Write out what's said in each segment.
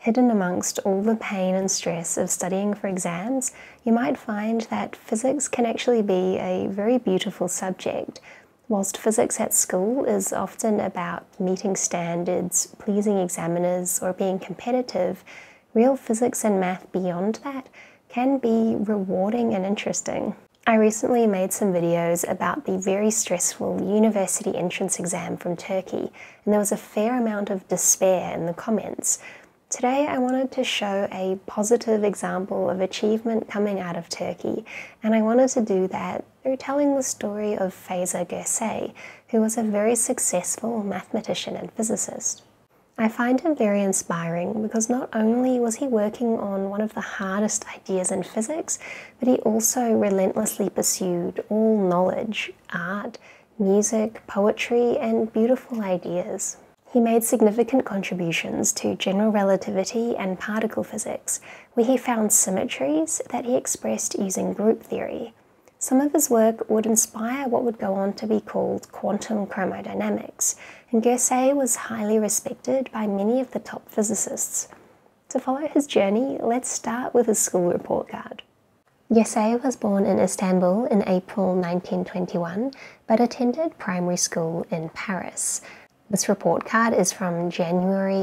Hidden amongst all the pain and stress of studying for exams, you might find that physics can actually be a very beautiful subject. Whilst physics at school is often about meeting standards, pleasing examiners, or being competitive, real physics and math beyond that can be rewarding and interesting. I recently made some videos about the very stressful university entrance exam from Turkey, and there was a fair amount of despair in the comments. Today I wanted to show a positive example of achievement coming out of Turkey, and I wanted to do that through telling the story of Feza Gürsey, who was a very successful mathematician and physicist. I find him very inspiring because not only was he working on one of the hardest ideas in physics, but he also relentlessly pursued all knowledge, art, music, poetry, and beautiful ideas. He made significant contributions to general relativity and particle physics, where he found symmetries that he expressed using group theory. Some of his work would inspire what would go on to be called quantum chromodynamics, and Gürsey was highly respected by many of the top physicists. To follow his journey, let's start with his school report card. Gürsey was born in Istanbul in April 1921, but attended primary school in Paris. This report card is from January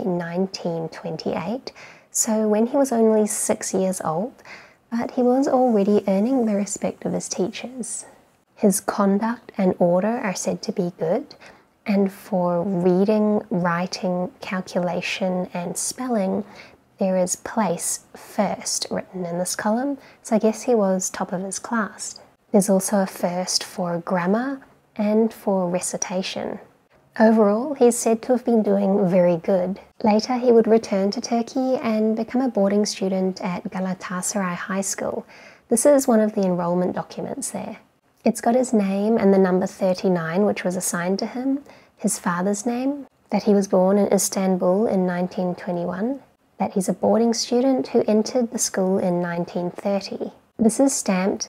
1928, so when he was only 6 years old, but he was already earning the respect of his teachers. His conduct and order are said to be good, and for reading, writing, calculation, and spelling, there is place first written in this column, so I guess he was top of his class. There's also a first for grammar and for recitation. Overall, he's said to have been doing very good. Later, he would return to Turkey and become a boarding student at Galatasaray High School. This is one of the enrollment documents there. It's got his name and the number 39, which was assigned to him, his father's name, that he was born in Istanbul in 1921, that he's a boarding student who entered the school in 1930. This is stamped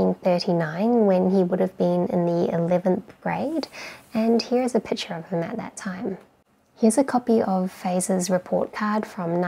1939 when he would have been in the 11th grade, and here is a picture of him at that time. Here's a copy of Feza's report card from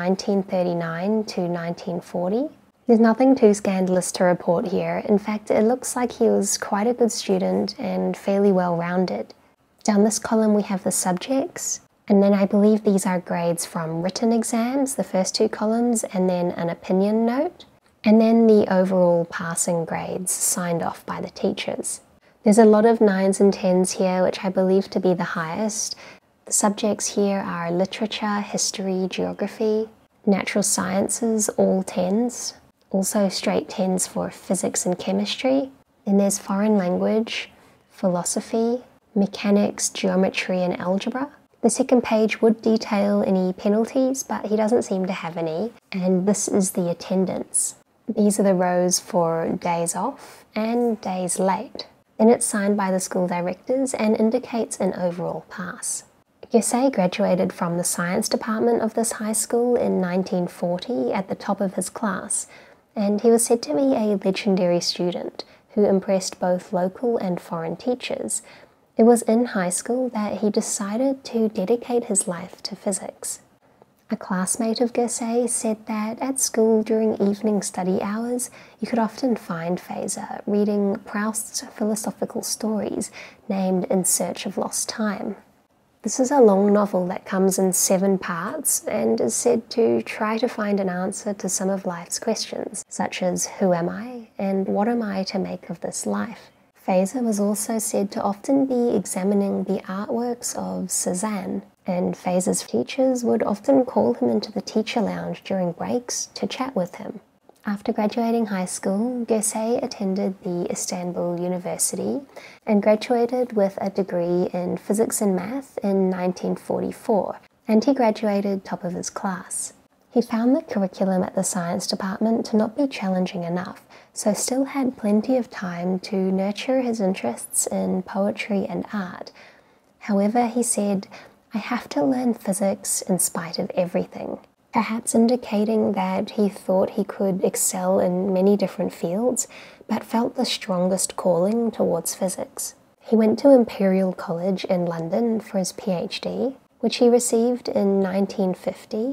1939 to 1940. There's nothing too scandalous to report here. In fact, it looks like he was quite a good student and fairly well-rounded. Down this column we have the subjects, and then I believe these are grades from written exams, the first two columns, and then an opinion note, and then the overall passing grades signed off by the teachers. There's a lot of 9s and 10s here, which I believe to be the highest. The subjects here are literature, history, geography, natural sciences, all 10s. Also straight 10s for physics and chemistry. Then there's foreign language, philosophy, mechanics, geometry, and algebra. The second page would detail any penalties, but he doesn't seem to have any. And this is the attendance. These are the rows for days off and days late. Then it's signed by the school directors and indicates an overall pass. Gürsey graduated from the science department of this high school in 1940 at the top of his class, and he was said to be a legendary student who impressed both local and foreign teachers. It was in high school that he decided to dedicate his life to physics. A classmate of Gürsey said that at school during evening study hours, you could often find Feza reading Proust's philosophical stories named In Search of Lost Time. This is a long novel that comes in 7 parts and is said to try to find an answer to some of life's questions, such as who am I and what am I to make of this life? Feza was also said to often be examining the artworks of Cézanne, and Feza's teachers would often call him into the teacher lounge during breaks to chat with him. After graduating high school, Gürsey attended the Istanbul University and graduated with a degree in physics and math in 1944, and he graduated top of his class. He found the curriculum at the science department to not be challenging enough, so still had plenty of time to nurture his interests in poetry and art. However, he said, "I have to learn physics in spite of everything," perhaps indicating that he thought he could excel in many different fields, but felt the strongest calling towards physics. He went to Imperial College in London for his PhD, which he received in 1950,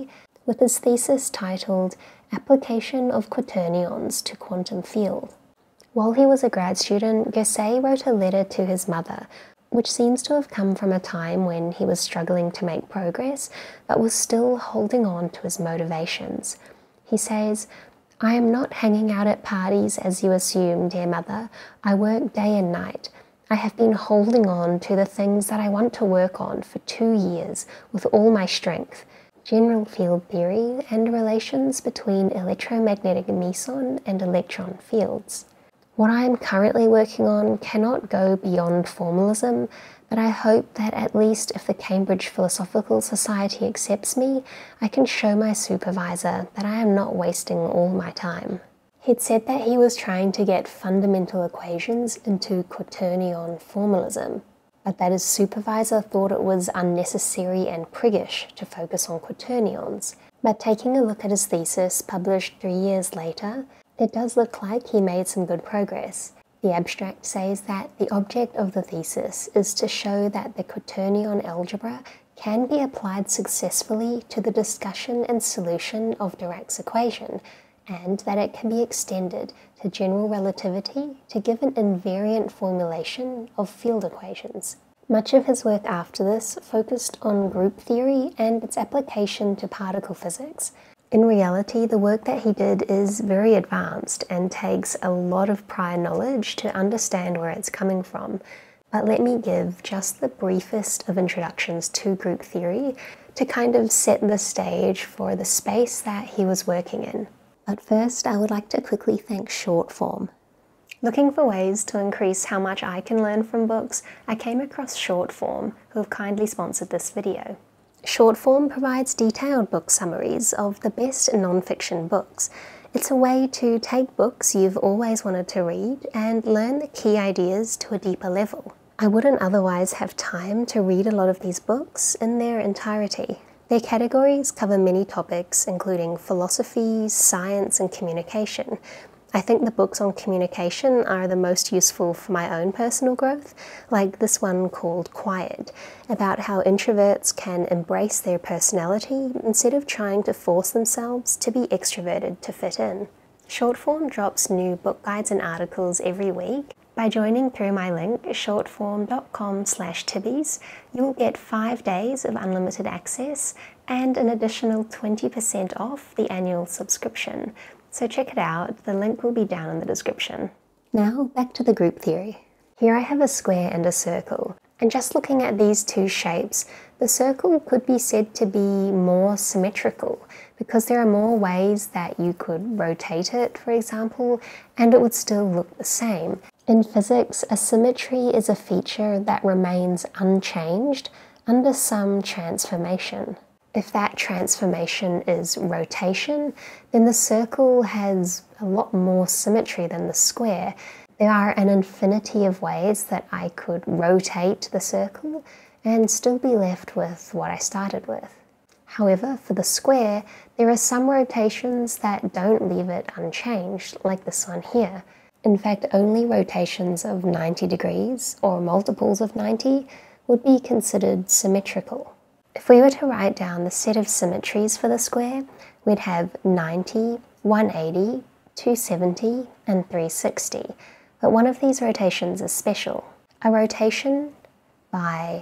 with his thesis titled Application of Quaternions to Quantum Field. While he was a grad student, Gürsey wrote a letter to his mother, which seems to have come from a time when he was struggling to make progress, but was still holding on to his motivations. He says, "I am not hanging out at parties as you assume, dear mother. I work day and night. I have been holding on to the things that I want to work on for 2 years with all my strength. General field theory and relations between electromagnetic meson and electron fields. What I am currently working on cannot go beyond formalism, but I hope that at least if the Cambridge Philosophical Society accepts me, I can show my supervisor that I am not wasting all my time." He'd said that he was trying to get fundamental equations into quaternion formalism, but that his supervisor thought it was unnecessary and priggish to focus on quaternions. But taking a look at his thesis, published 3 years later, it does look like he made some good progress. The abstract says that the object of the thesis is to show that the quaternion algebra can be applied successfully to the discussion and solution of Dirac's equation, and that it can be extended to general relativity to give an invariant formulation of field equations. Much of his work after this focused on group theory and its application to particle physics. In reality, the work that he did is very advanced and takes a lot of prior knowledge to understand where it's coming from. But let me give just the briefest of introductions to group theory to kind of set the stage for the space that he was working in. But first, I would like to quickly thank Shortform. Looking for ways to increase how much I can learn from books, I came across Shortform, who have kindly sponsored this video. Shortform provides detailed book summaries of the best non-fiction books. It's a way to take books you've always wanted to read and learn the key ideas to a deeper level. I wouldn't otherwise have time to read a lot of these books in their entirety. Their categories cover many topics, including philosophy, science, and communication. I think the books on communication are the most useful for my own personal growth, like this one called Quiet, about how introverts can embrace their personality instead of trying to force themselves to be extroverted to fit in. Shortform drops new book guides and articles every week. By joining through my link, shortform.com/Tibees, you will get 5 days of unlimited access and an additional 20% off the annual subscription. So check it out, the link will be down in the description. Now back to the group theory. Here I have a square and a circle, and just looking at these two shapes, the circle could be said to be more symmetrical because there are more ways that you could rotate it, for example, and it would still look the same. In physics, a symmetry is a feature that remains unchanged under some transformation. If that transformation is rotation, then the circle has a lot more symmetry than the square. There are an infinity of ways that I could rotate the circle and still be left with what I started with. However, for the square, there are some rotations that don't leave it unchanged, like this one here. In fact, only rotations of 90 degrees, or multiples of 90, would be considered symmetrical. If we were to write down the set of symmetries for the square, we'd have 90, 180, 270, and 360. But one of these rotations is special. A rotation by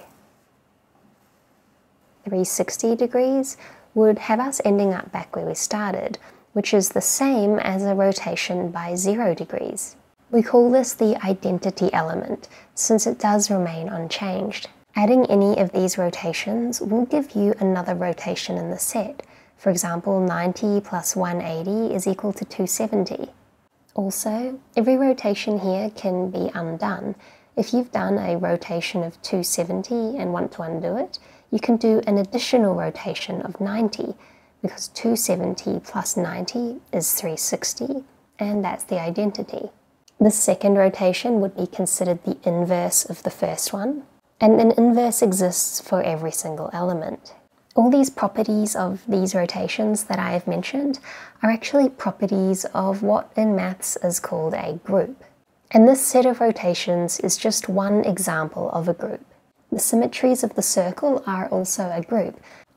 360 degrees would have us ending up back where we started, which is the same as a rotation by 0 degrees. We call this the identity element, since it does remain unchanged. Adding any of these rotations will give you another rotation in the set. For example, 90 plus 180 is equal to 270. Also, every rotation here can be undone. If you've done a rotation of 270 and want to undo it, you can do an additional rotation of 90, because 270 plus 90 is 360, and that's the identity. The second rotation would be considered the inverse of the first one, and an inverse exists for every single element. All these properties of these rotations that I have mentioned are actually properties of what in maths is called a group. And this set of rotations is just one example of a group. The symmetries of the circle are also a group.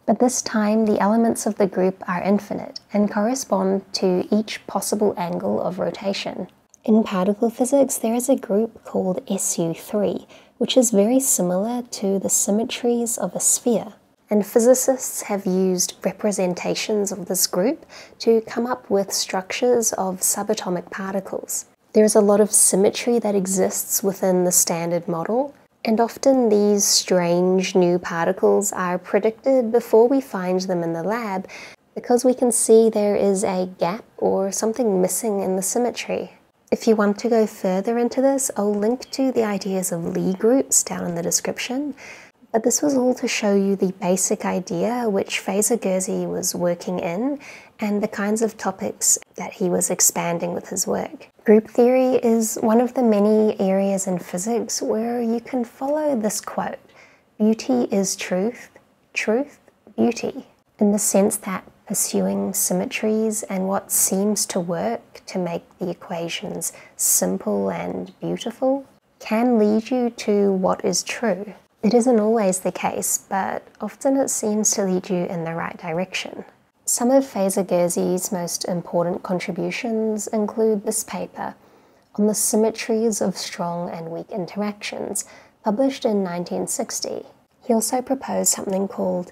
But this time, the elements of the group are infinite and correspond to each possible angle of rotation. In particle physics, there is a group called SU3, which is very similar to the symmetries of a sphere. And physicists have used representations of this group to come up with structures of subatomic particles. There is a lot of symmetry that exists within the standard model, and often these strange new particles are predicted before we find them in the lab because we can see there is a gap or something missing in the symmetry. If you want to go further into this, I'll link to the ideas of Lie groups down in the description. But this was all to show you the basic idea which Feza Gürsey was working in and the kinds of topics that he was expanding with his work. Group theory is one of the many areas in physics where you can follow this quote, "Beauty is truth, truth, beauty," in the sense that pursuing symmetries and what seems to work to make the equations simple and beautiful can lead you to what is true. It isn't always the case, but often it seems to lead you in the right direction. Some of Feza Gürsey's most important contributions include this paper on the symmetries of strong and weak interactions, published in 1960. He also proposed something called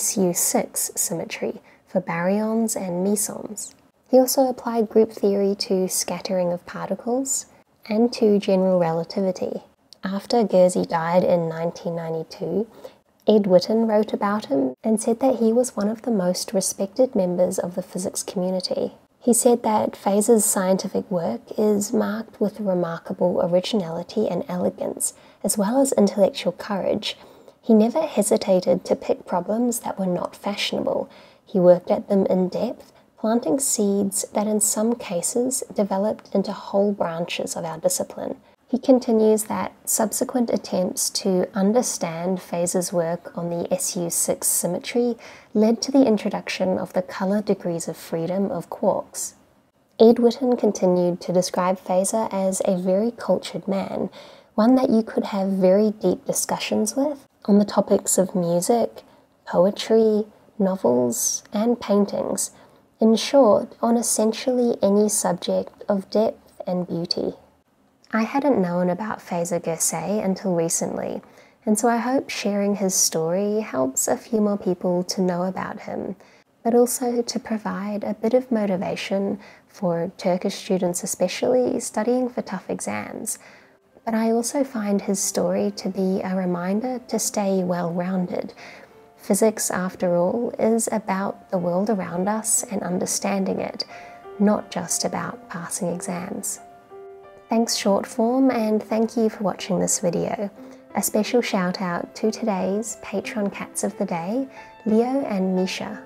SU6 symmetry for baryons and mesons. He also applied group theory to scattering of particles and to general relativity. After Gürsey died in 1992, Ed Witten wrote about him and said that he was one of the most respected members of the physics community. He said that Feza's scientific work is marked with remarkable originality and elegance, as well as intellectual courage. He never hesitated to pick problems that were not fashionable. He worked at them in depth, planting seeds that in some cases developed into whole branches of our discipline. He continues that subsequent attempts to understand Feza's work on the SU6 symmetry led to the introduction of the color degrees of freedom of quarks. Ed Witten continued to describe Feza as a very cultured man, one that you could have very deep discussions with on the topics of music, poetry, novels, and paintings. In short, on essentially any subject of depth and beauty. I hadn't known about Feza Gürsey until recently, and so I hope sharing his story helps a few more people to know about him, but also to provide a bit of motivation for Turkish students especially studying for tough exams. But I also find his story to be a reminder to stay well-rounded. Physics, after all, is about the world around us and understanding it, not just about passing exams. Thanks Shortform, and thank you for watching this video. A special shout out to today's Patron Cats of the Day, Leo and Misha.